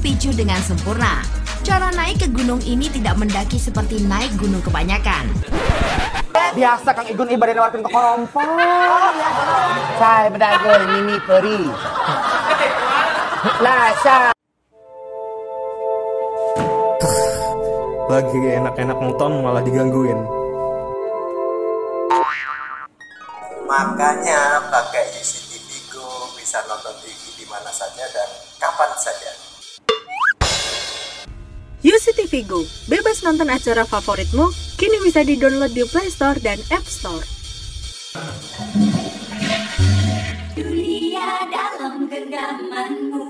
terpicu dengan sempurna. Cara naik ke gunung ini tidak mendaki seperti naik gunung kebanyakan. Biasa Kang Igun ibadah nawarkan ke korompong. Saya bedagoy mini peri. Lah, saya lagi enak-enak nonton malah digangguin. Makanya pakai UCTV Go, bisa nonton TV di mana saja dan kapan saja. UCTV Go, bebas nonton acara favoritmu, kini bisa di-download di Play Store dan App Store. Dunia dalam genggamanmu.